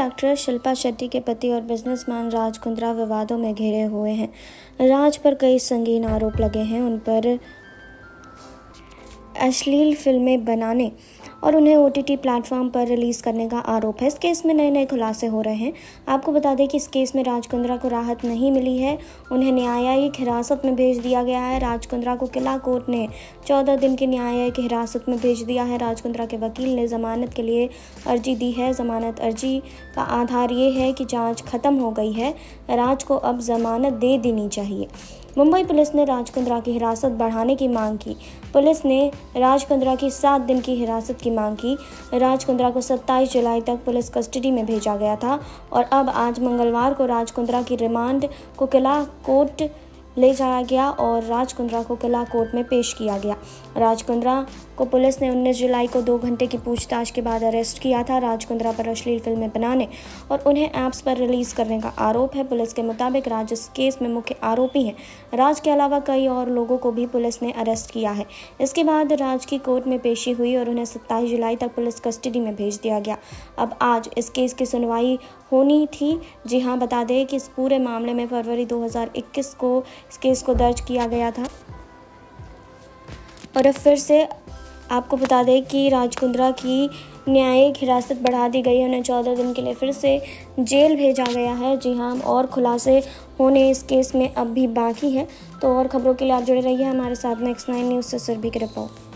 Actress Shilpa Shetty के पति और बिजनेसमैन राज कुंद्रा विवादों में घिरे हुए हैं। राज पर कई संगीन आरोप लगे हैं। उन पर अश्लील फिल्में बनाने और उन्हें OTT प्लेटफॉर्म पर रिलीज़ करने का आरोप है। इस केस में नए खुलासे हो रहे हैं। आपको बता दें कि इस केस में राज कुंद्रा को राहत नहीं मिली है। उन्हें न्यायिक हिरासत में भेज दिया गया है। राज कुंद्रा को किला कोर्ट ने 14 दिन की न्यायिक हिरासत में भेज दिया है। राज कुंद्रा के वकील ने जमानत के लिए अर्जी दी है। जमानत अर्जी का आधार ये है कि जाँच खत्म हो गई है। राज को अब जमानत दे देनी चाहिए। मुंबई पुलिस ने राज कुंद्रा की हिरासत बढ़ाने की मांग की। पुलिस ने राज कुंद्रा की 7 दिन की हिरासत की मांग की। राज कुंद्रा को 27 जुलाई तक पुलिस कस्टडी में भेजा गया था और अब आज मंगलवार को राज कुंद्रा की रिमांड को किला कोर्ट ले जाया गया और राज कुंद्रा को किला कोर्ट में पेश किया गया। राज कुंद्रा को पुलिस ने 19 जुलाई को 2 घंटे की पूछताछ के बाद अरेस्ट किया था। राज कुंद्रा पर अश्लील फिल्में बनाने और उन्हें ऐप्स पर रिलीज करने का आरोप है। पुलिस के मुताबिक राज इस केस में मुख्य आरोपी हैं। राज के अलावा कई और लोगों को भी पुलिस ने अरेस्ट किया है। इसके बाद राज की कोर्ट में पेशी हुई और उन्हें 27 जुलाई तक पुलिस कस्टडी में भेज दिया गया। अब आज इस केस की सुनवाई होनी थी। जी हाँ, बता दें कि इस पूरे मामले में फरवरी 2021 को इस केस को दर्ज किया गया था और अब फिर से आपको बता दें कि राज कुंद्रा की न्यायिक हिरासत बढ़ा दी गई है। उन्हें 14 दिन के लिए फिर से जेल भेजा गया है। जी हाँ, और खुलासे होने इस केस में अब भी बाकी है। तो और खबरों के लिए आप जुड़े रहिए हमारे साथ। नेक्स्ट 9 न्यूज़ से सुरभि की रिपोर्ट।